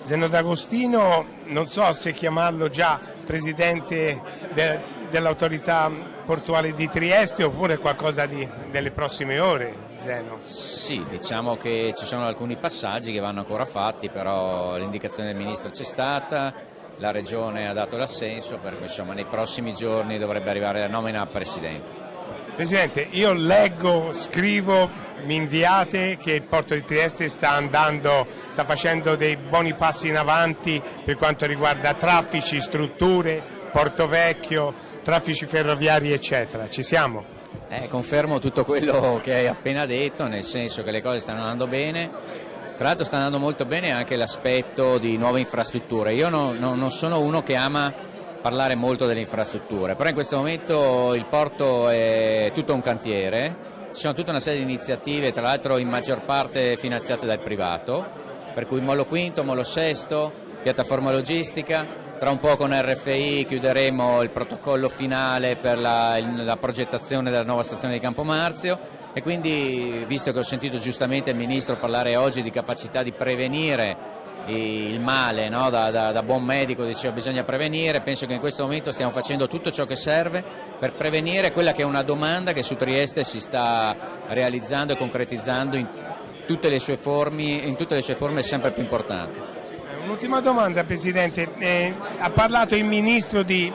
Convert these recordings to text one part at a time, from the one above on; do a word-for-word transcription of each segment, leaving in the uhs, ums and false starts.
Zeno D'Agostino, non so se chiamarlo già presidente de, dell'autorità portuale di Trieste oppure qualcosa di, delle prossime ore, Zeno. Sì, diciamo che ci sono alcuni passaggi che vanno ancora fatti, però l'indicazione del Ministro c'è stata, la Regione ha dato l'assenso, per cui insomma nei prossimi giorni dovrebbe arrivare la nomina a Presidente. Presidente, io leggo, scrivo, mi inviate che il Porto di Trieste sta andando, sta facendo dei buoni passi in avanti per quanto riguarda traffici, strutture, Porto Vecchio, traffici ferroviari eccetera. Ci siamo? Eh, confermo tutto quello che hai appena detto, nel senso che le cose stanno andando bene. Tra l'altro sta andando molto bene anche l'aspetto di nuove infrastrutture. Io no, no, non sono uno che ama parlare molto delle infrastrutture, però in questo momento il porto è tutto un cantiere, ci sono tutta una serie di iniziative, tra l'altro in maggior parte finanziate dal privato, per cui Molo Quinto, Molo Sesto, piattaforma logistica, tra un po' con R F I chiuderemo il protocollo finale per la, la progettazione della nuova stazione di Campomarzio e quindi, visto che ho sentito giustamente il Ministro parlare oggi di capacità di prevenire il male, no? da, da, da buon medico diceva bisogna prevenire, penso che in questo momento stiamo facendo tutto ciò che serve per prevenire quella che è una domanda che su Trieste si sta realizzando e concretizzando in tutte le sue forme, in tutte le sue forme sempre più importanti. Un'ultima domanda, Presidente, eh, ha parlato il Ministro di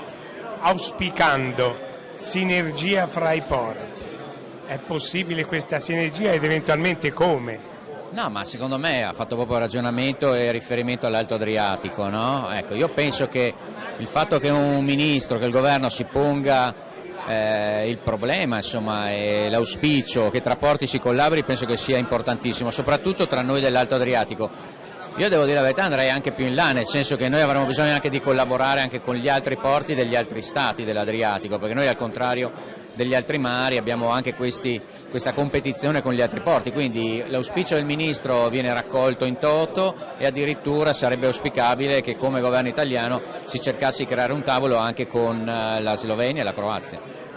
auspicando sinergia fra i porti, è possibile questa sinergia ed eventualmente come? No, ma secondo me ha fatto proprio ragionamento e riferimento all'Alto Adriatico, no? Ecco, io penso che il fatto che un ministro, che il governo si ponga eh, il problema, insomma, e l'auspicio che tra porti si collabori, penso che sia importantissimo, soprattutto tra noi dell'Alto Adriatico. Io devo dire la verità, andrei anche più in là, nel senso che noi avremo bisogno anche di collaborare anche con gli altri porti degli altri stati dell'Adriatico, perché noi al contrario degli altri mari abbiamo anche questi questa competizione con gli altri porti, quindi l'auspicio del Ministro viene raccolto in toto e addirittura sarebbe auspicabile che come governo italiano si cercasse di creare un tavolo anche con la Slovenia e la Croazia.